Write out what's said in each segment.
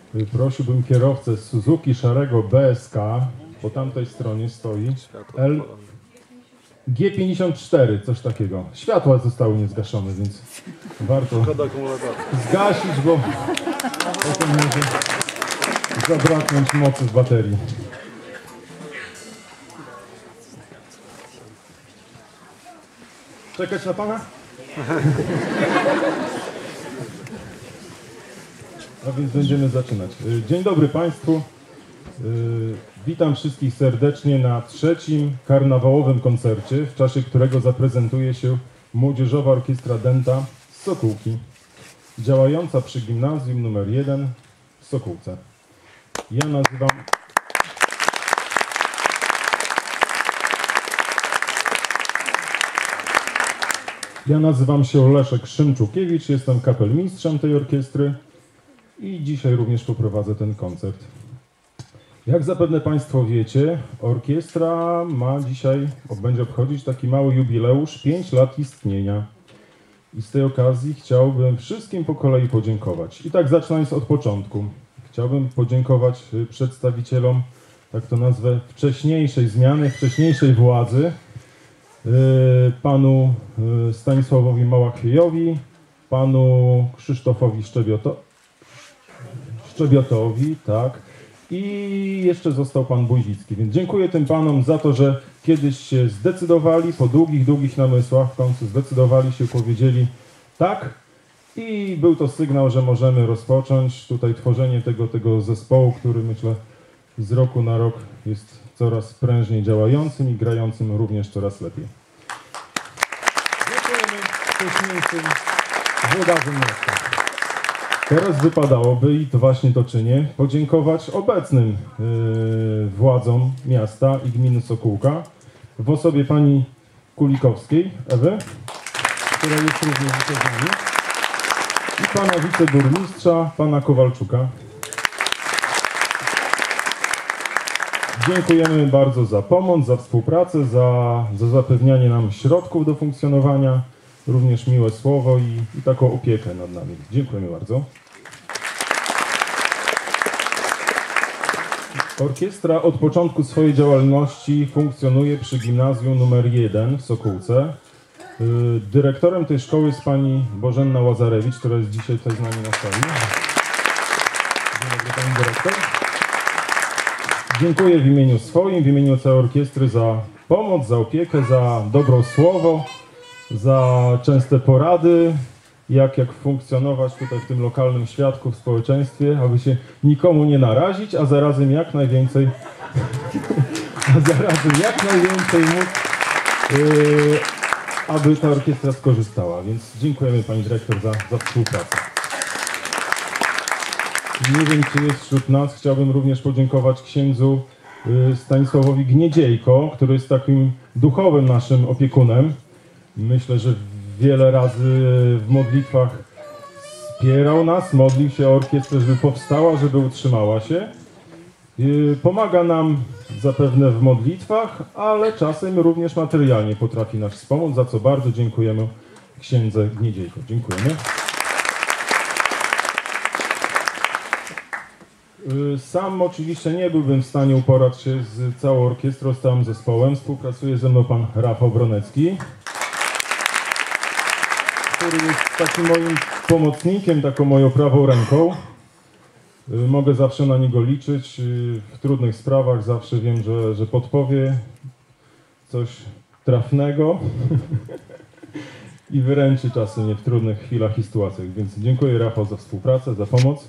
Prosiłbym kierowcę z Suzuki szarego BSK, po tamtej stronie stoi G54, coś takiego. Światła zostały niezgaszone, więc warto zgasić, bo potem może zabraknąć mocy w baterii. Czekać na pana? A więc będziemy zaczynać. Dzień dobry Państwu. Witam wszystkich serdecznie na trzecim karnawałowym koncercie, w czasie którego zaprezentuje się Młodzieżowa Orkiestra Dęta z Sokółki, działająca przy Gimnazjum nr 1 w Sokółce. Ja nazywam się Leszek Szymczukiewicz, jestem kapelmistrzem tej orkiestry i dzisiaj również poprowadzę ten koncert. Jak zapewne Państwo wiecie, orkiestra będzie obchodzić taki mały jubileusz, 5 lat istnienia. I z tej okazji chciałbym wszystkim po kolei podziękować. I tak zaczynając od początku. Chciałbym podziękować przedstawicielom, tak to nazwę, wcześniejszej zmiany, wcześniejszej władzy, panu Stanisławowi Małachwiejowi, panu Krzysztofowi Szczebiotowi, tak, i jeszcze został pan Buzicki. Więc dziękuję tym panom za to, że kiedyś się zdecydowali, po długich namysłach w końcu zdecydowali się, powiedzieli tak i był to sygnał, że możemy rozpocząć tutaj tworzenie tego zespołu, który myślę z roku na rok jest coraz prężniej działającym i grającym również coraz lepiej. Dziękujemy wcześniejszym włodarzom miasta. Teraz wypadałoby, i to właśnie to czynię, podziękować obecnym władzom miasta i gminy Sokółka w osobie pani Kulikowskiej, Ewy, która jest również z nami, i pana wiceburmistrza, pana Kowalczuka. Dziękujemy bardzo za pomoc, za współpracę, za zapewnianie nam środków do funkcjonowania, również miłe słowo i taką opiekę nad nami. Dziękujemy bardzo. Orkiestra od początku swojej działalności funkcjonuje przy Gimnazjum nr 1 w Sokółce. Dyrektorem tej szkoły jest pani Bożenna Łazarewicz, która jest dzisiaj tutaj z nami na sali. Dzień dobry, pani dyrektor. Dziękuję w imieniu swoim, w imieniu całej orkiestry za pomoc, za opiekę, za dobre słowo, za częste porady, jak funkcjonować tutaj w tym lokalnym świadku, w społeczeństwie, aby się nikomu nie narazić, a zarazem jak najwięcej móc, aby ta orkiestra skorzystała. Więc dziękujemy pani dyrektor za współpracę. Nie wiem, czy jest wśród nas. Chciałbym również podziękować księdzu Stanisławowi Gniedziejko, który jest takim duchowym naszym opiekunem. Myślę, że wiele razy w modlitwach wspierał nas, modlił się o orkiestrę, żeby powstała, żeby utrzymała się. Pomaga nam zapewne w modlitwach, ale czasem również materialnie potrafi nas wspomóc, za co bardzo dziękujemy księdze Gniedziejko. Dziękujemy. Sam oczywiście nie byłbym w stanie uporać się z całą orkiestrą, z całym zespołem. Współpracuje ze mną pan Rafał Bronecki, który jest takim moim pomocnikiem, taką moją prawą ręką. Mogę zawsze na niego liczyć. W trudnych sprawach zawsze wiem, że podpowie coś trafnego i wyręczy czasem mnie w trudnych chwilach i sytuacjach. Więc dziękuję, Rafał, za współpracę, za pomoc.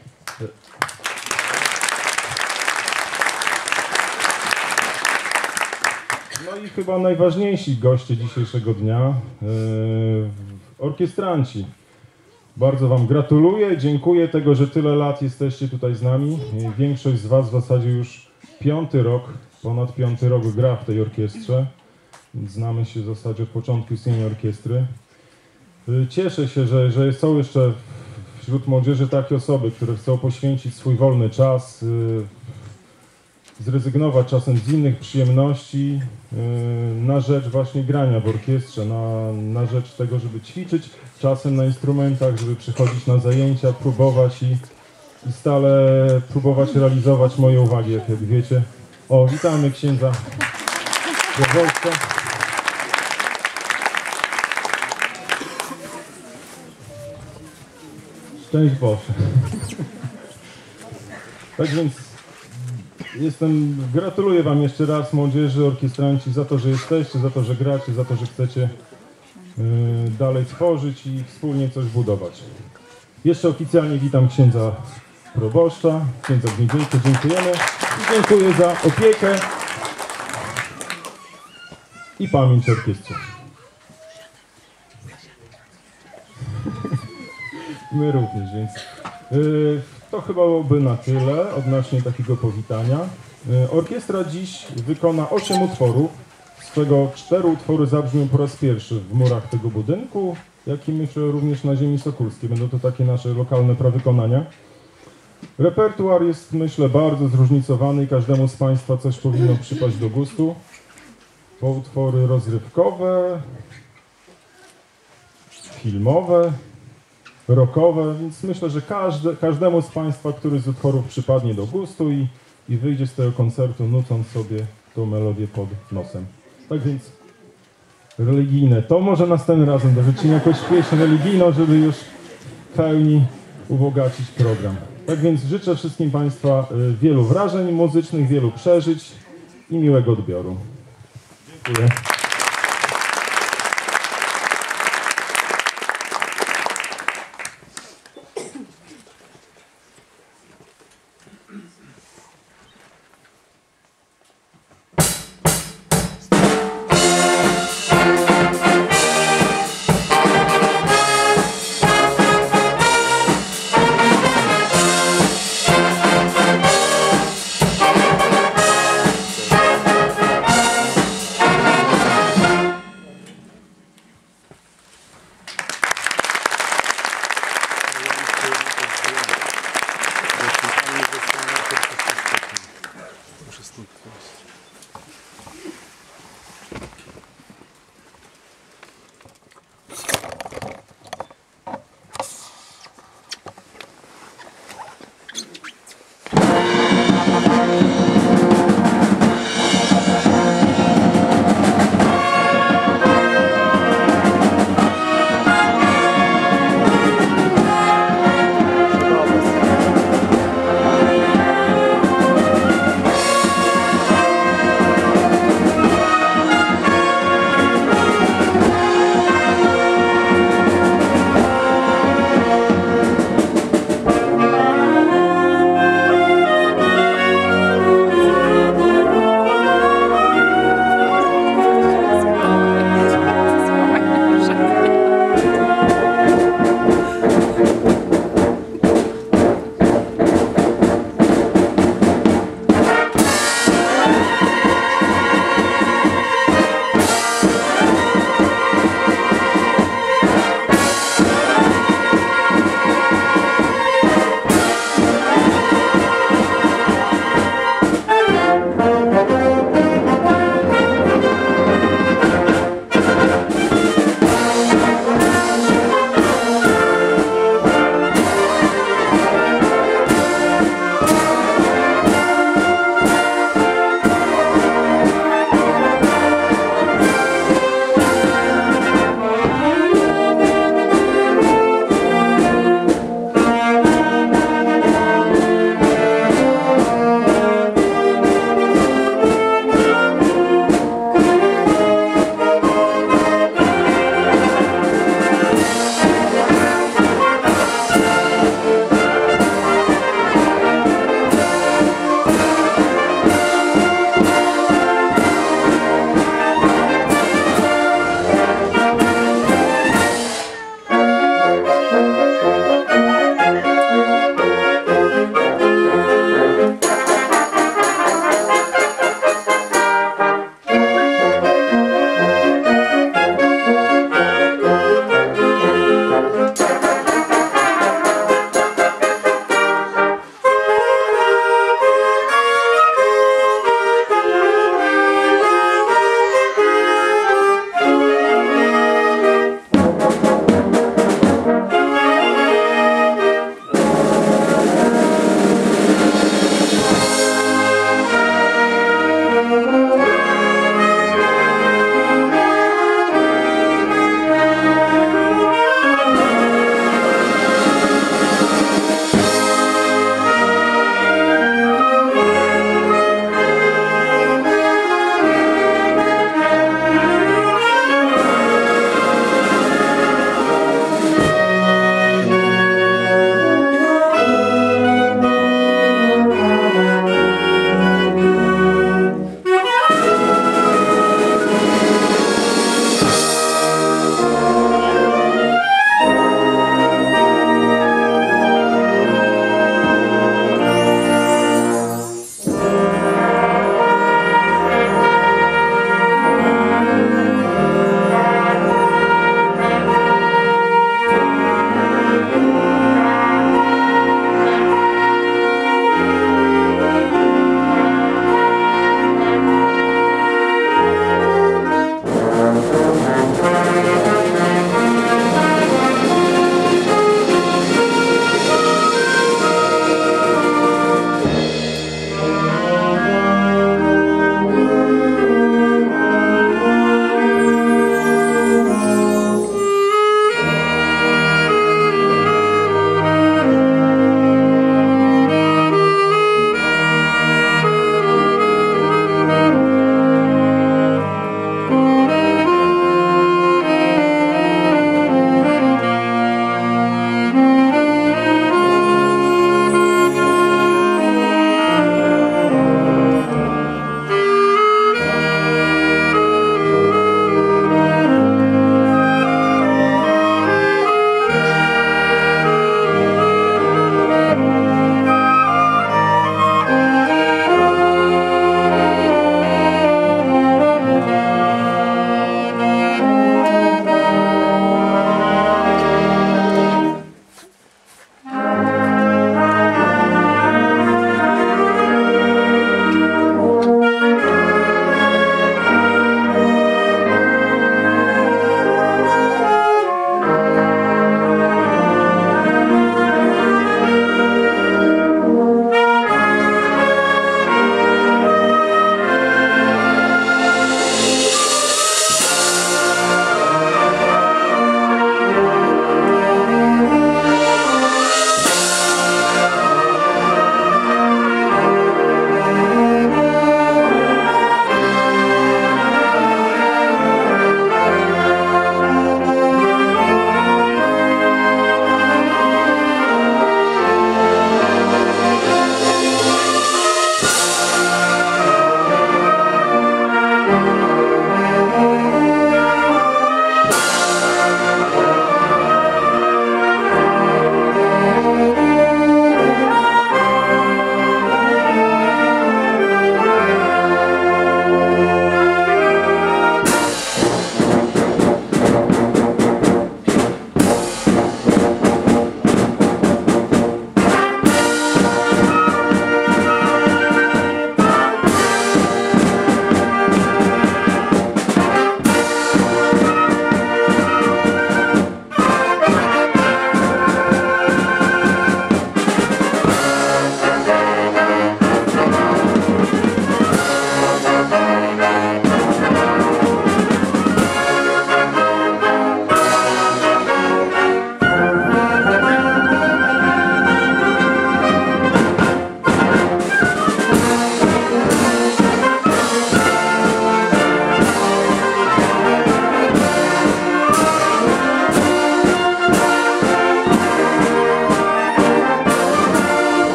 No i chyba najważniejsi goście dzisiejszego dnia, orkiestranci. Bardzo wam gratuluję, dziękuję tego, że tyle lat jesteście tutaj z nami. Większość z was w zasadzie już ponad piąty rok gra w tej orkiestrze. Znamy się w zasadzie od początku istnienia orkiestry. Cieszę się, że są jeszcze wśród młodzieży takie osoby, które chcą poświęcić swój wolny czas, zrezygnować czasem z innych przyjemności na rzecz właśnie grania w orkiestrze, na rzecz tego, żeby ćwiczyć czasem na instrumentach, żeby przychodzić na zajęcia, próbować i stale próbować realizować moje uwagi, jak wiecie. O, witamy księdza Jawołka. Szczęść Boże. Tak więc gratuluję Wam jeszcze raz, młodzieży, orkiestranci, za to, że jesteście, za to, że gracie, za to, że chcecie dalej tworzyć i wspólnie coś budować. Jeszcze oficjalnie witam księdza proboszcza, księdza Gniedziejkę, dziękujemy i dziękuję za opiekę i pamięć orkiestrze. My również, więc to chyba byłoby na tyle odnośnie takiego powitania. Orkiestra dziś wykona 8 utworów, z czego 4 utwory zabrzmią po raz pierwszy w murach tego budynku, jak i myślę również na ziemi sokólskiej. Będą to takie nasze lokalne prawykonania. Repertuar jest, myślę, bardzo zróżnicowany i każdemu z Państwa coś powinno przypaść do gustu. Po utwory rozrywkowe, filmowe, rockowe, więc myślę, że każdemu z Państwa, który z utworów przypadnie do gustu i wyjdzie z tego koncertu, nucąc sobie tą melodię pod nosem. Tak więc religijne, to może następnym razem dorzucimy jakąś pieśń religijną, żeby już w pełni ubogacić program. Tak więc życzę wszystkim Państwa wielu wrażeń muzycznych, wielu przeżyć i miłego odbioru. Dziękuję.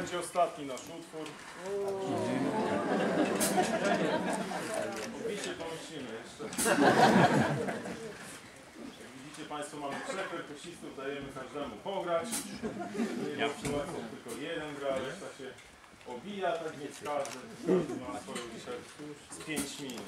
będzie ostatni nasz utwór. Obicie pomyślimy jeszcze. Jak widzicie Państwo, mamy 3 perkusistów, dajemy każdemu pograć. Nie ma przypadku tylko jeden gra, reszta się obija, tak więc każdy ma swoją dzisiaj z 5 minut.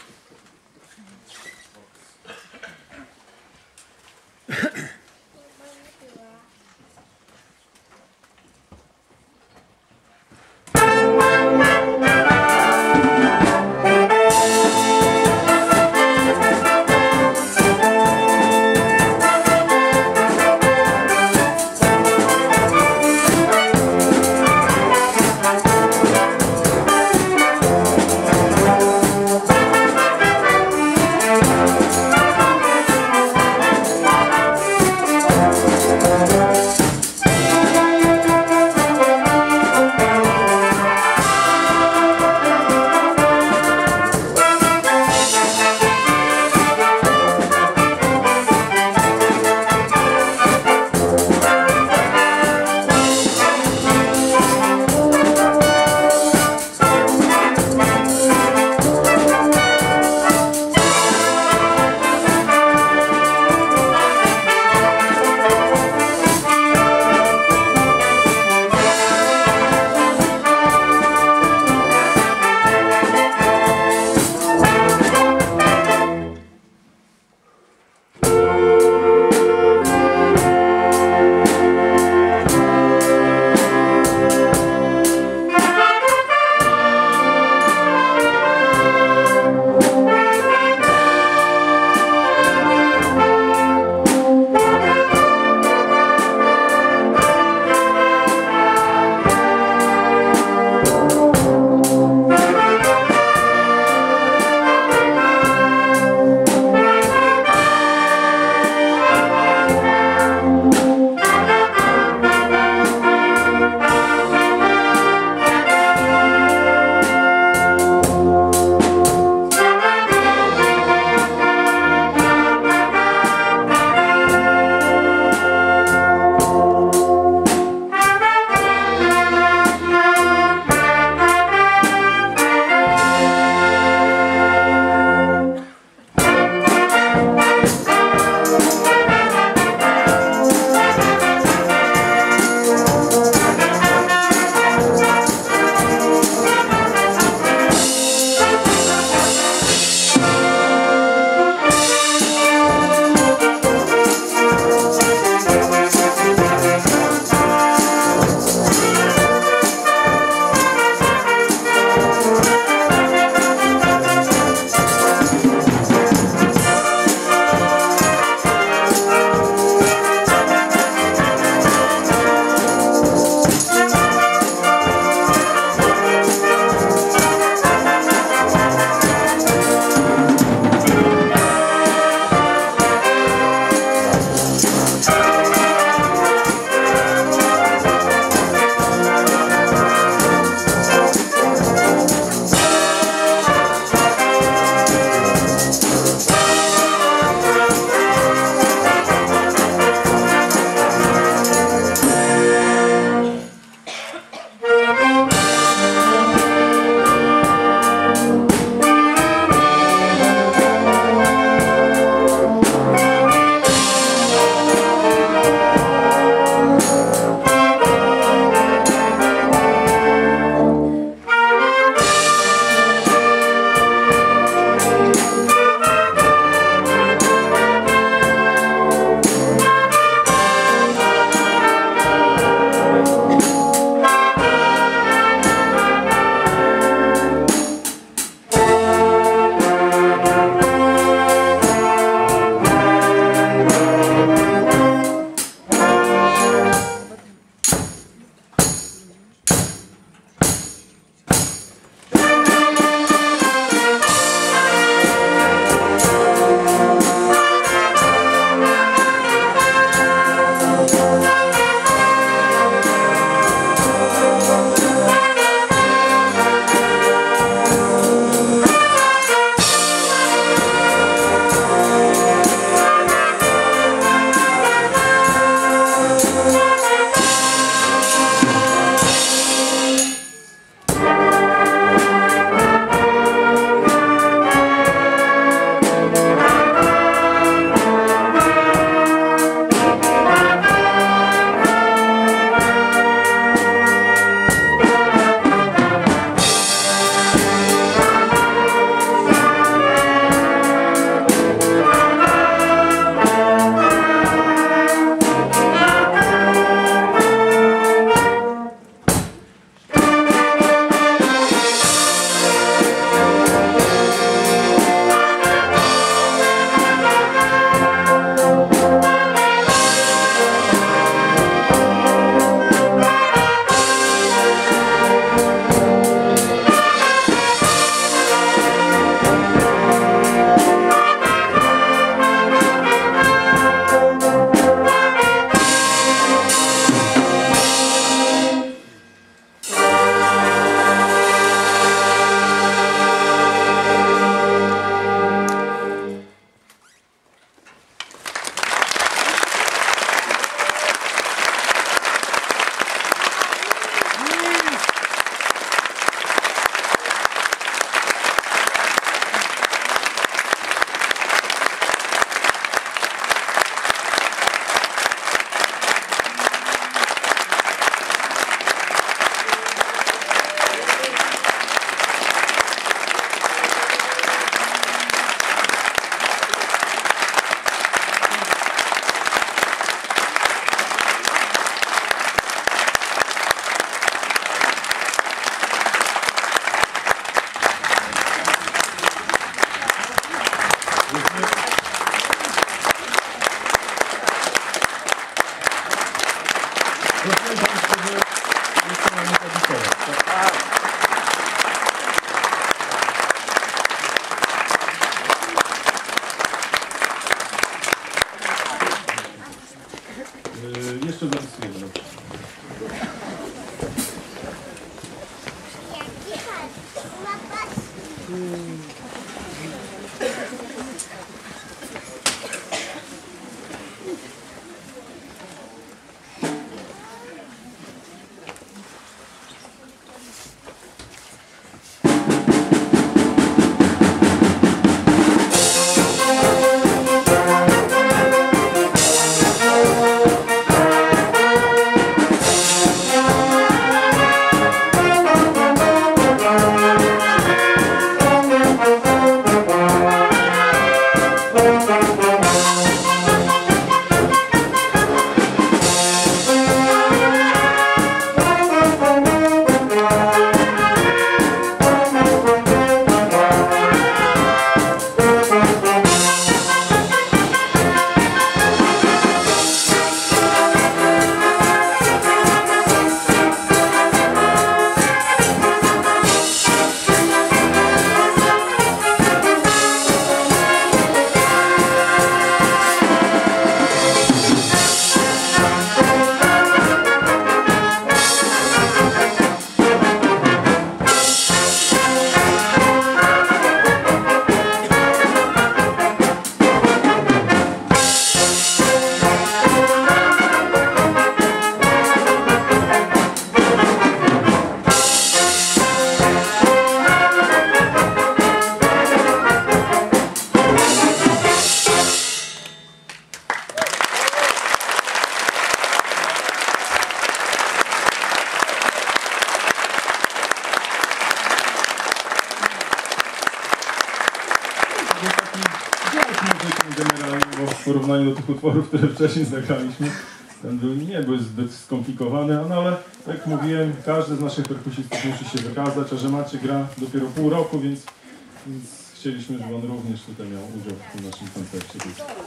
Generalnie, bo w porównaniu do tych utworów, które wcześniej zagraliśmy, ten nie był zbyt skomplikowany, no ale tak jak mówiłem, każdy z naszych perkusistów musi się wykazać, a że Maciek gra dopiero pół roku, więc chcieliśmy, żeby on również tutaj miał udział w tym naszym koncercie.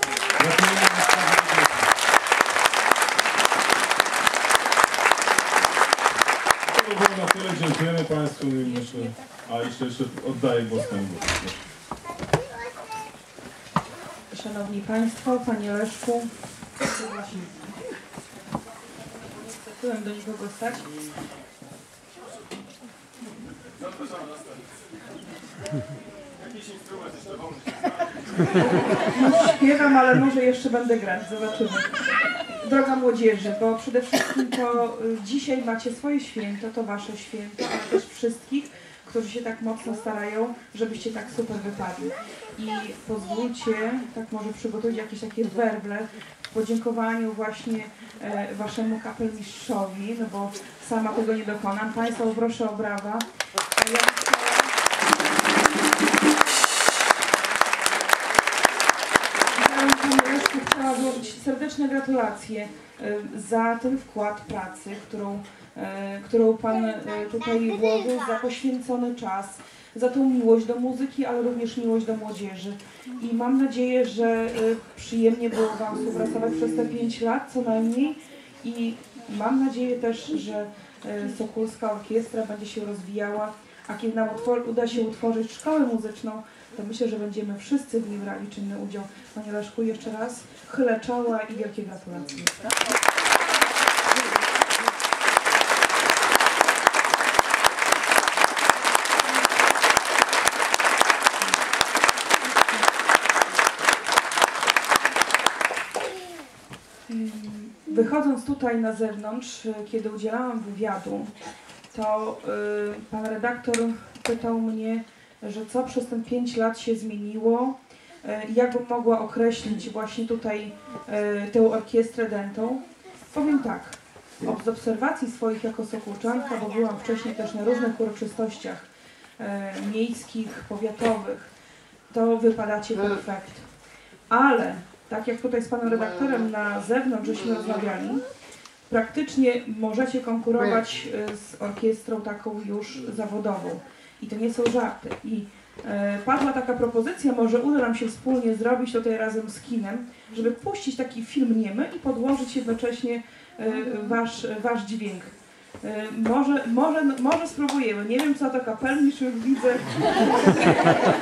To było na tyle, dziękujemy Państwu. Jeszcze oddaję głos Pani. Szanowni Państwo, Panie Leszku, byłem do nikogo stać. Śpiewam, ale może jeszcze będę grać, zobaczymy. Droga młodzieży, bo przede wszystkim to dzisiaj macie swoje święto, to Wasze święto, ale też wszystkich, którzy się tak mocno starają, żebyście tak super wypadli. I pozwólcie, tak może przygotować jakieś takie werble w podziękowaniu właśnie Waszemu kapelmistrzowi, no bo sama tego nie dokonam. Państwa proszę o brawa. A ja chciałam złożyć serdeczne gratulacje za ten wkład pracy, którą Pan tutaj włożył, za poświęcony czas, za tą miłość do muzyki, ale również miłość do młodzieży. I mam nadzieję, że przyjemnie było Wam współpracować przez te 5 lat co najmniej. I mam nadzieję też, że Sokólska Orkiestra będzie się rozwijała, a kiedy nam uda się utworzyć szkołę muzyczną, to myślę, że będziemy wszyscy w nim brali czynny udział. Panie Leszku, jeszcze raz chylę czoła i wielkie gratulacje. Wychodząc tutaj na zewnątrz, kiedy udzielałam wywiadu, to pan redaktor pytał mnie, że co przez te 5 lat się zmieniło, jak bym mogła określić właśnie tutaj tę orkiestrę dętą. Powiem tak, z obserwacji swoich jako Sokółczanka, bo byłam wcześniej też na różnych uroczystościach miejskich, powiatowych, to wypadacie perfekt. Ale tak jak tutaj z panem redaktorem na zewnątrz żeśmy rozmawiali, praktycznie możecie konkurować z orkiestrą taką już zawodową. I to nie są żarty. I padła taka propozycja, może uda nam się wspólnie zrobić tutaj razem z kinem, żeby puścić taki film niemy i podłożyć jednocześnie wasz dźwięk. Może spróbujemy. Nie wiem, co to kapelmistrz, już widzę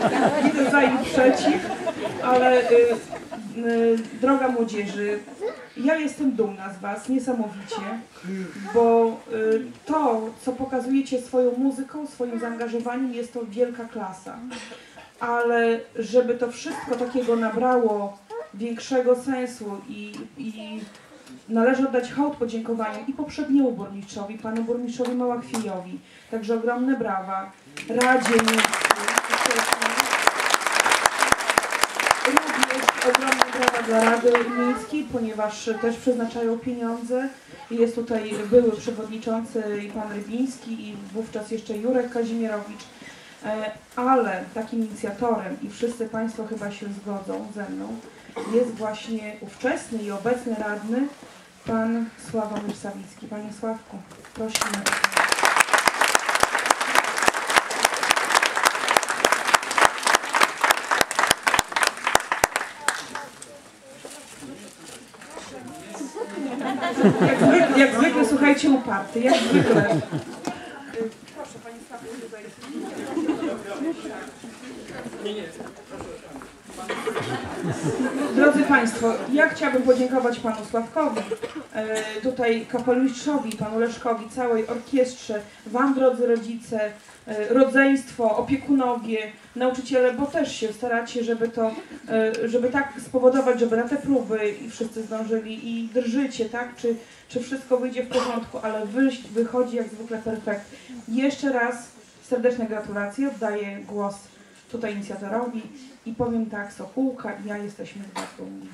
za i przeciw, ale droga młodzieży, Ja jestem dumna z Was niesamowicie, bo to, co pokazujecie swoją muzyką, swoim zaangażowaniem, jest to wielka klasa. Ale żeby to wszystko takiego nabrało większego sensu i należy oddać hołd podziękowaniom i poprzedniemu burmistrzowi, panu burmistrzowi Małachwiejowi. Także ogromne brawa. Radzie Miejskiej, również ogromne brawa dla Rady Miejskiej, ponieważ też przeznaczają pieniądze. Jest tutaj były przewodniczący i pan Rybiński i wówczas jeszcze Jurek Kazimierowicz. Ale takim inicjatorem, i wszyscy Państwo chyba się zgodzą ze mną, jest właśnie ówczesny i obecny radny, pan Sławomir Sawicki. Panie Sławku, prosimy. Jak zwykle, słuchajcie, uparty, jak zwykle. Proszę, Panie Sławku, tutaj. Drodzy Państwo, ja chciałabym podziękować Panu Sławkowi, tutaj kapelmistrzowi, Panu Leszkowi, całej orkiestrze, Wam, drodzy rodzice, rodzeństwo, opiekunowie, nauczyciele, bo też się staracie, żeby tak spowodować, żeby na te próby i wszyscy zdążyli i drżycie, tak, czy wszystko wyjdzie w porządku, ale wychodzi jak zwykle perfekt. Jeszcze raz serdeczne gratulacje, oddaję głos tutaj inicjatorowi i powiem tak, Sokółka i ja jesteśmy z Was dumni.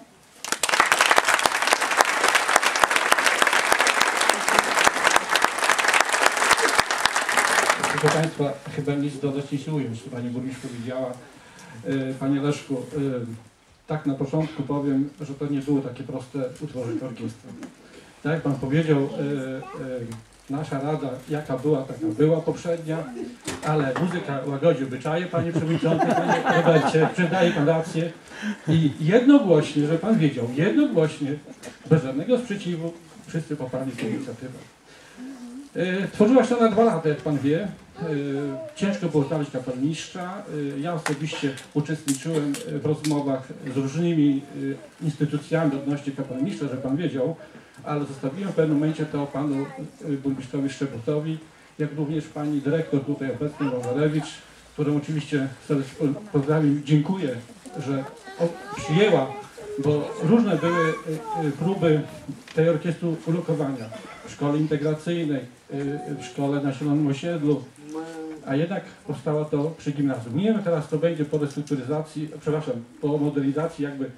Proszę Państwa, chyba nic dodać nie się ująć, Pani Burmistrz powiedziała. Panie Leszku, tak na początku powiem, że to nie było takie proste utworzyć orkiestrę. Tak jak Pan powiedział, nasza rada, jaka była, taka była poprzednia, ale muzyka łagodzi obyczaje, Panie Przewodniczący, Panie Robercie, przydaje Pan rację. I jednogłośnie, że Pan wiedział, jednogłośnie, bez żadnego sprzeciwu, wszyscy poparli tę inicjatywę. Tworzyła się ona 2 lata, jak Pan wie. Ciężko było znaleźć kapelmistrza. Ja osobiście uczestniczyłem w rozmowach z różnymi instytucjami odnośnie kapelmistrza, że Pan wiedział, ale zostawiłem w pewnym momencie to Panu burmistrzowi Szczebutowi, jak również Pani dyrektor tutaj obecnej Łazarewicz, którą oczywiście serdecznie pozdrawiam, dziękuję, że przyjęła, bo różne były próby tej orkiestry ulokowania w szkole integracyjnej, w szkole na Zielonym Osiedlu, a jednak powstało to przy gimnazjum. Nie wiem teraz, co będzie po restrukturyzacji, przepraszam, po modernizacji jakby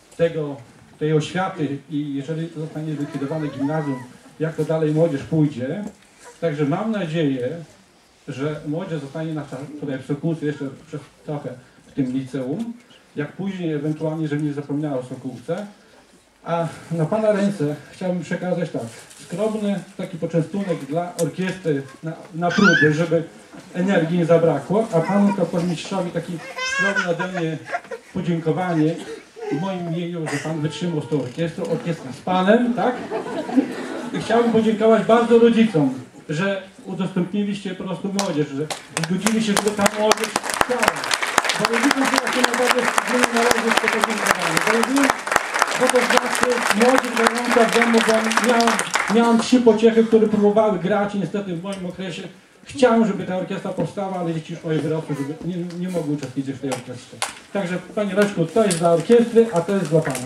tej oświaty i jeżeli zostanie zlikwidowane gimnazjum, jak to dalej młodzież pójdzie. Także mam nadzieję, że młodzież zostanie nasza tutaj w Sokółce jeszcze przez trochę w tym liceum, jak później ewentualnie, żeby nie zapomniała o Sokółce. A na Pana ręce chciałbym przekazać tak, skromny taki poczęstunek dla orkiestry na próby, żeby energii nie zabrakło, a Panu kapelmistrzowi taki skromny ode mnie podziękowanie w moim imieniu, że Pan wytrzymał z tą orkiestrą, orkiestra z Panem, tak? I chciałbym podziękować bardzo rodzicom, że udostępniliście po prostu młodzież, że zgodzili się, żeby ta młodzież chciała. Bo rodzicom się naprawdę nie należy to podziękowanie. Bo to znaczy młodzież grająca w domu, bo miałam 3 pociechy, które próbowały grać i niestety w moim okresie chciałem, żeby ta orkiestra powstała, ale dzieci już moje wyrosły, żeby nie mogły uczestniczyć w tej orkiestrze. Także Panie Leszku, to jest dla orkiestry, a to jest dla Pana.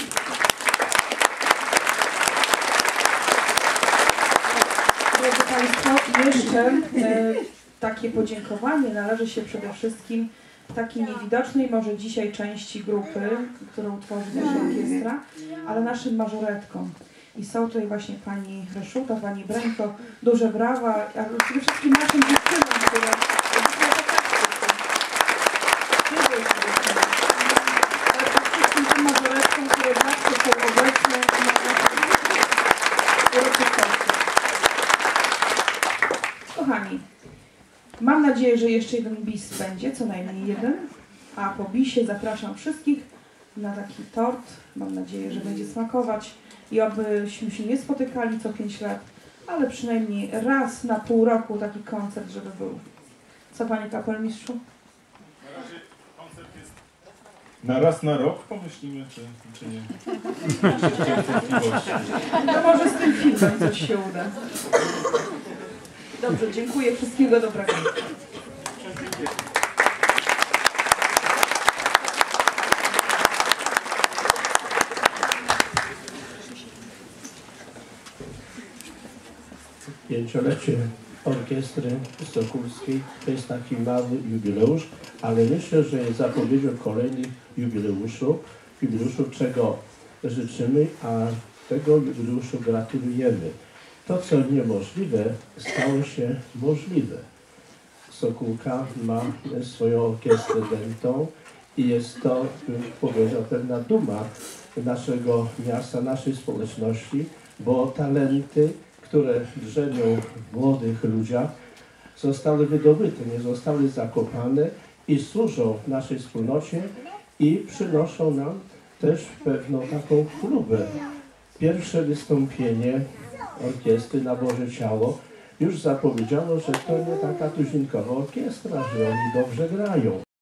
Drodzy Państwo, jeszcze takie podziękowanie należy się przede wszystkim takiej niewidocznej może dzisiaj części grupy, którą tworzy nasza orkiestra, ale naszym mażoretkom. I są tutaj właśnie Pani Reszuta, Pani Bręko, duże brawa, ale przede wszystkim naszym dziewczynom, które mażoretkom, które zawsze są obecne na naszych uroczystościach. Kochani, mam nadzieję, że jeszcze jeden bis będzie, co najmniej jeden, a po bisie zapraszam wszystkich na taki tort. Mam nadzieję, że będzie smakować i obyśmy się nie spotykali co 5 lat, ale przynajmniej raz na pół roku taki koncert, żeby był. Co Panie Kapelmistrzu? Na razie koncert jest Na raz na rok pomyślimy, czy nie? No może z tym filmem coś się uda. Dobrze, dziękuję. Wszystkiego dobrego. Pięciolecie orkiestry Sokólskiej to jest taki mały jubileusz, ale myślę, że jest zapowiedzią kolejnych jubileuszów, czego życzymy, a tego jubileuszu gratulujemy. To, co niemożliwe, stało się możliwe. Sokółka ma swoją orkiestrę dętą i jest to, bym powiedział, pewna duma naszego miasta, naszej społeczności, bo talenty, które drzemią w młodych ludziach, zostały wydobyte, nie zostały zakopane i służą naszej wspólnocie i przynoszą nam też pewną taką chlubę. Pierwsze wystąpienie orkiestry na Boże Ciało już zapowiedziało, że to nie taka tuzinkowa orkiestra, że oni dobrze grają.